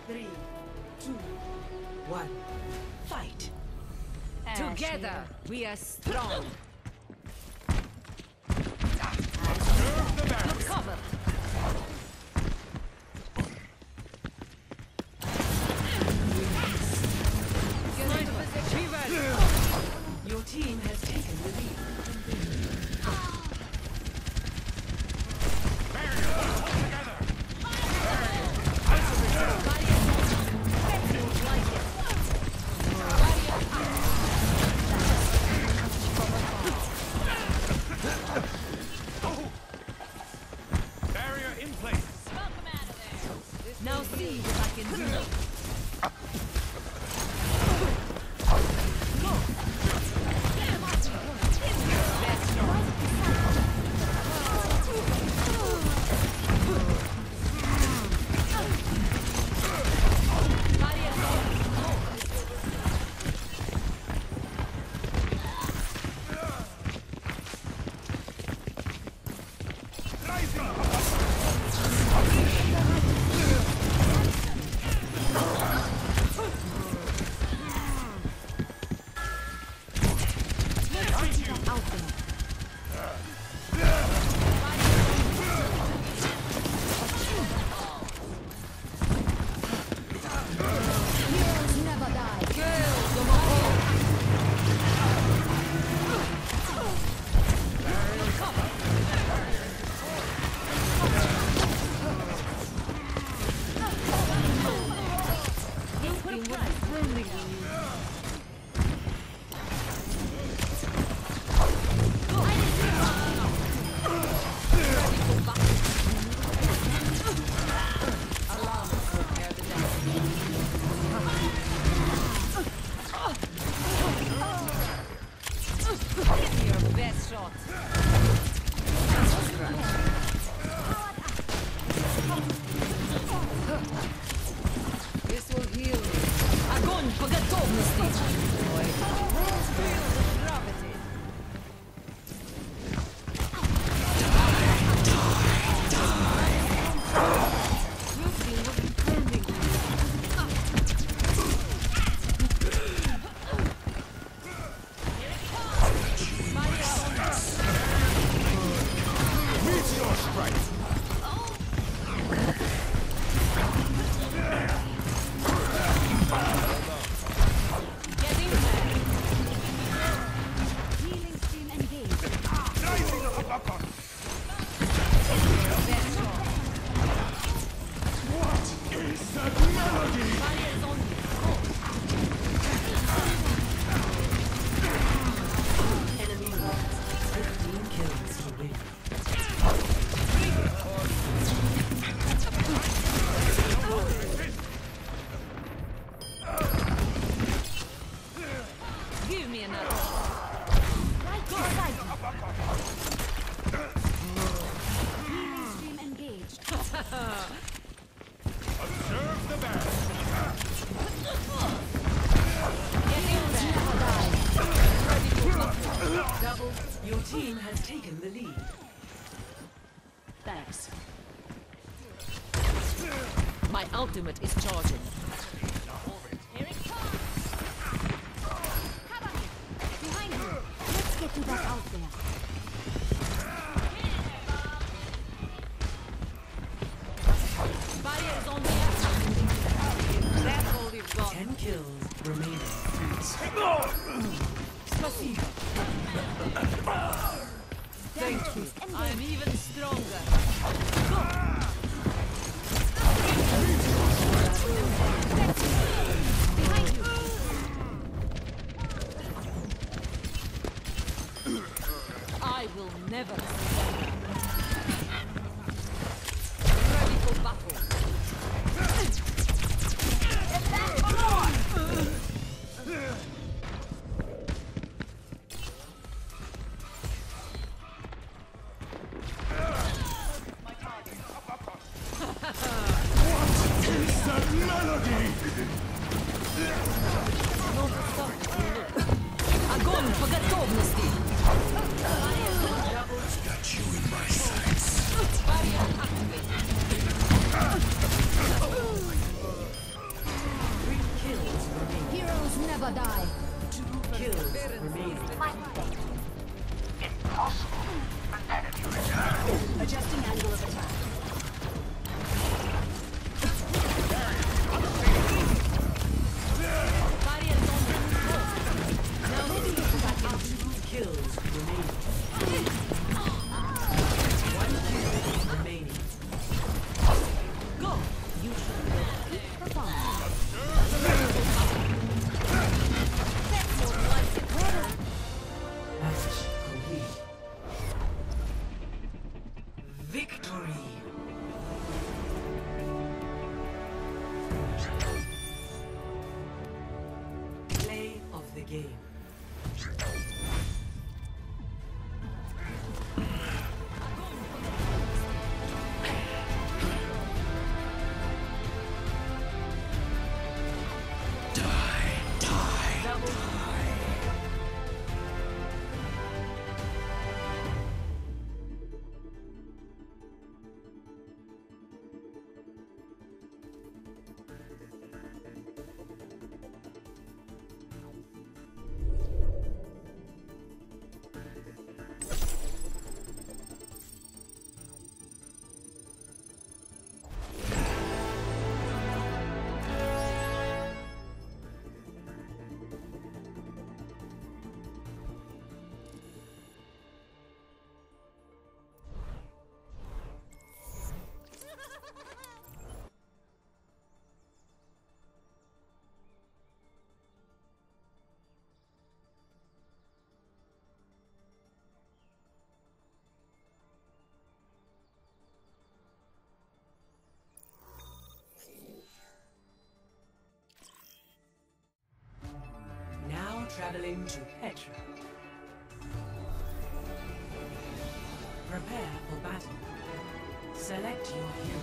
3, 2, 1. Fight. Together, we are strong. Look cover. Your team has taken the lead. Barrier in place. Now see what I can do. Your best shot. This will heal me. Огонь по готовности. Feel the gravity. Roofing was defending me. Meteor strike. Getting there. Healing stream engaged. Rising uppercut. Best shot. What is that melody? Barriers on me. Enemy lost. 15 kills to win. Give me another. Right beside you. Healing stream engaged. Observe the barrier. Getting there. Double. Your team has taken the lead. Thanks. My ultimate is charging. Here it comes. Cover me. Behind you. Let's get you back out there. Barriers on the outside. That's all we've got. 10 kills remaining. Spasibo. Thank you. I'm even stronger. Behind you. I will never surrender. Ready for battle. Victory. Play of the game. Traveling to Petra. Prepare for battle. Select your hero.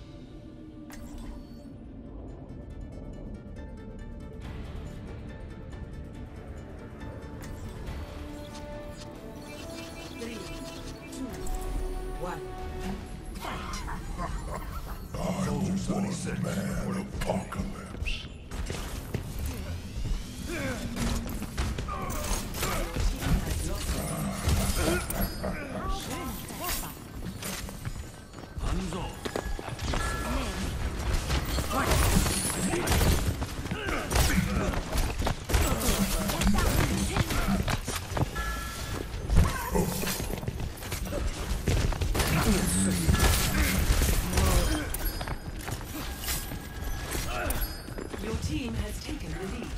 Three, two, one. Fight. Man, apocalypse. Your team has taken the lead.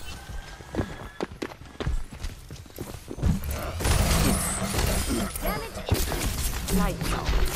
Lights out.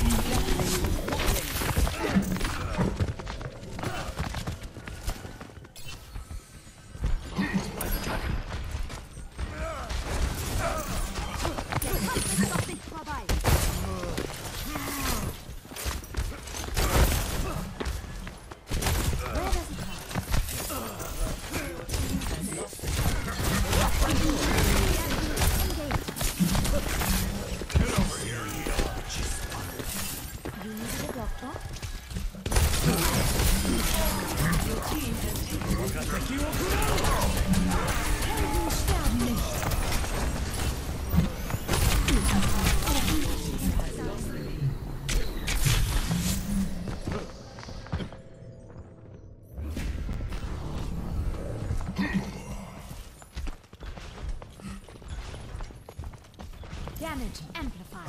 Damage amplified.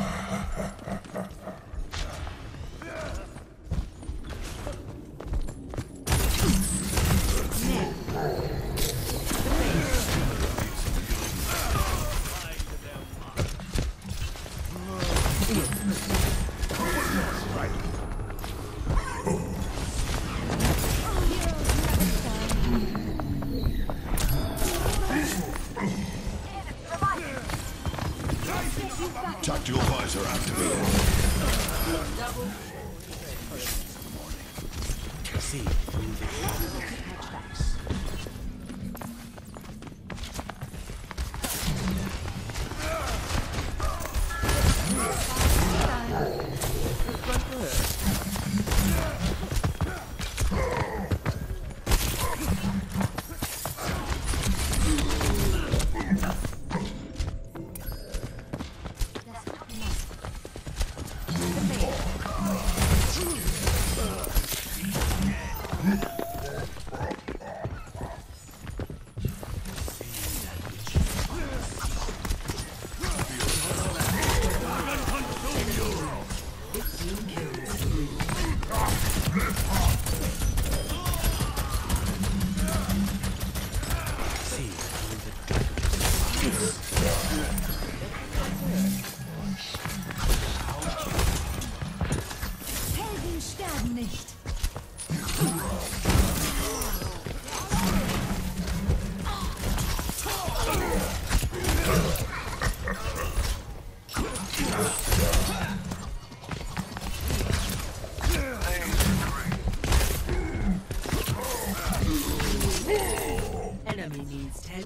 Tactical visor activated.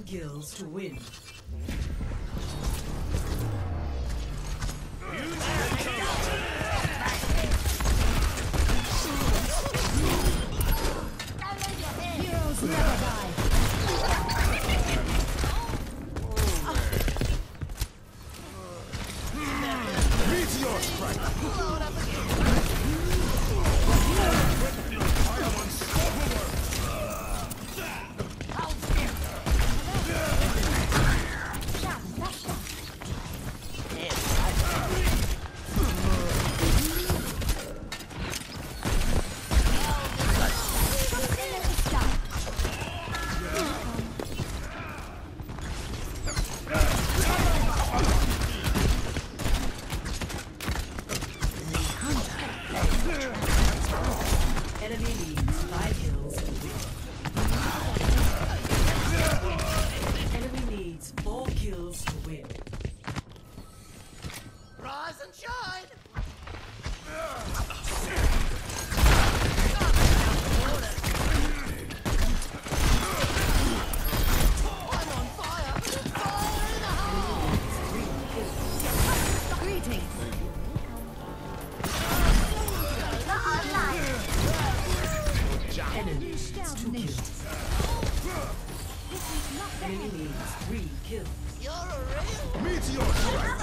kills to win. Heroes never die. Meteor strike! Enemy leads 5 kills to win. Enemy needs 4 kills to win. Rise and shine! I'm on fire! Fire in the hole! Greetings. Enemy needs 2 kills. Enemy needs 3 kills. You're a real Meteor strike!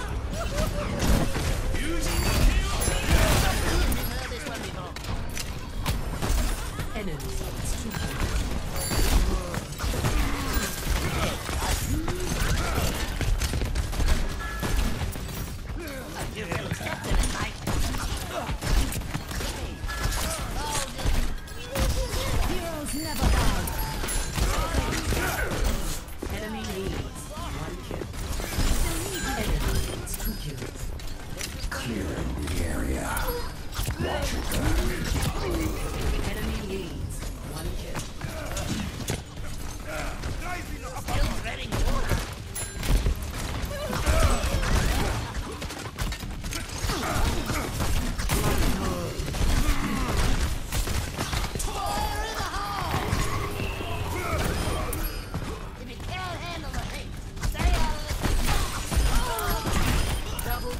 heard this one before. Enemy needs 2 kills. You can accept it, mate. Heroes never die. Enemy needs 1 kill. Enemy needs 2 kills. Clearing the area. Enemy needs 1 kill. Still treading water. Fire in the hole! If you can't handle the heat, stay out of the... Double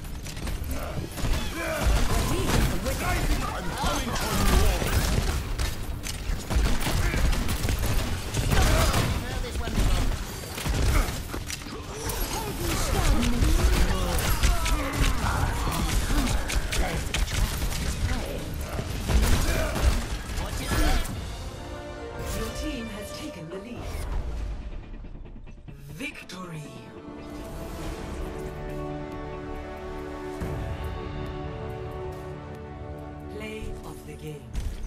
heard this one before. Watch it out. Your team has taken the lead. Victory! Play of the game.